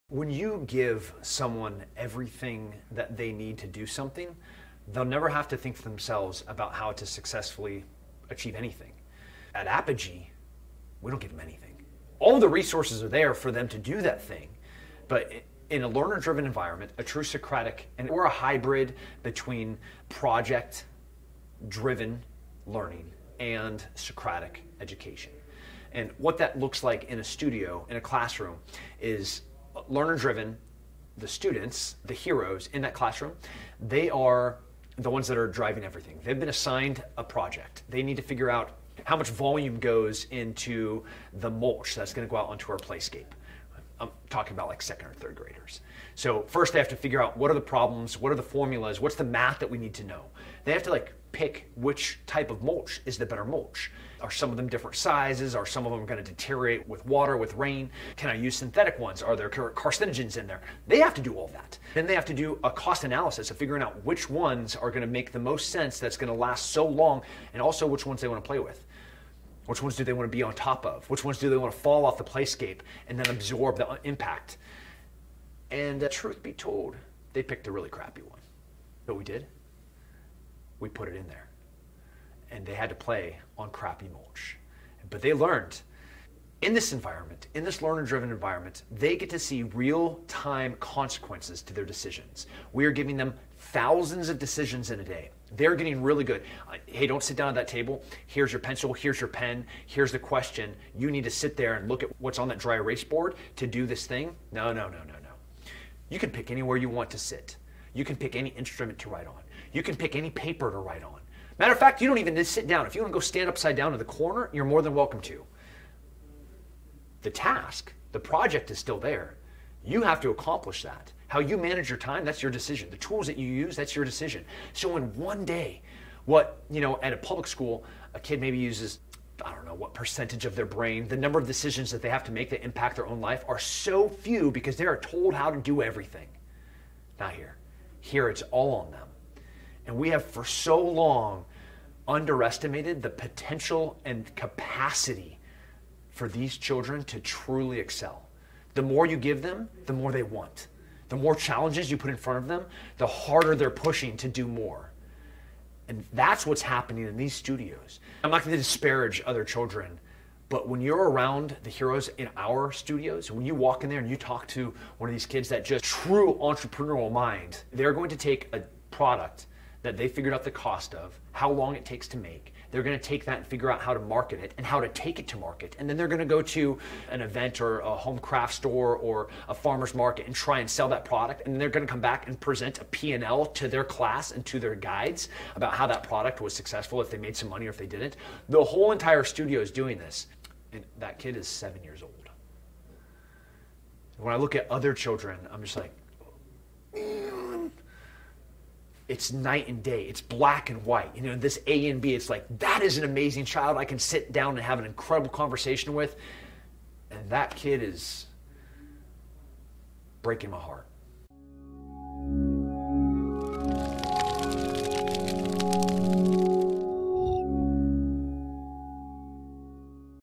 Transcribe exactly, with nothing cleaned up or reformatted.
When you give someone everything that they need to do something, they'll never have to think for themselves about how to successfully achieve anything. At Apogee, we don't give them anything. All the resources are there for them to do that thing, but in a learner-driven environment, a true Socratic, and we're a hybrid between project-driven learning and Socratic education. And what that looks like in a studio, in a classroom, is learner-driven. The students, the heroes in that classroom, they are the ones that are driving everything. They've been assigned a project. They need to figure out how much volume goes into the mulch that's going to go out onto our playscape. I'm talking about like second or third graders. So first they have to figure out what are the problems, what are the formulas, what's the math that we need to know. They have to like pick which type of mulch is the better mulch. Are some of them different sizes? Are some of them going to deteriorate with water, with rain? Can I use synthetic ones? Are there carcinogens in there? They have to do all that. Then they have to do a cost analysis of figuring out which ones are going to make the most sense, that's going to last so long, and also which ones they want to play with. Which ones do they want to be on top of? Which ones do they want to fall off the playscape and then absorb the impact? And uh, truth be told, they picked a really crappy one. What we did? We put it in there. And they had to play on crappy mulch. But they learned in this environment, in this learner-driven environment, they get to see real-time consequences to their decisions. We are giving them thousands of decisions in a day. They're getting really good. Uh, hey, don't sit down at that table. Here's your pencil, here's your pen, here's the question. You need to sit there and look at what's on that dry erase board to do this thing. No, no, no, no, no. You can pick anywhere you want to sit. You can pick any instrument to write on. You can pick any paper to write on. Matter of fact, you don't even need to sit down. If you want to go stand upside down in the corner, you're more than welcome to. The task, the project is still there. You have to accomplish that. How you manage your time, that's your decision. The tools that you use, that's your decision. So in one day, what, you know, at a public school, a kid maybe uses, I don't know what percentage of their brain, the number of decisions that they have to make that impact their own life are so few because they are told how to do everything. Not here. Here it's all on them. And we have for so long underestimated the potential and capacity for these children to truly excel. The more you give them, the more they want. The more challenges you put in front of them, the harder they're pushing to do more. And that's what's happening in these studios. I'm not going to disparage other children, but when you're around the heroes in our studios, when you walk in there and you talk to one of these kids that just true entrepreneurial mind, they're going to take a product that they figured out the cost of, how long it takes to make. They're going to take that and figure out how to market it and how to take it to market. And then they're going to go to an event or a home craft store or a farmer's market and try and sell that product. And then they're going to come back and present a P and L to their class and to their guides about how that product was successful, if they made some money or if they didn't. The whole entire studio is doing this. And that kid is seven years old. When I look at other children, I'm just like, man. It's night and day. It's black and white. You know, this A and B, it's like, that is an amazing child I can sit down and have an incredible conversation with. And that kid is breaking my heart.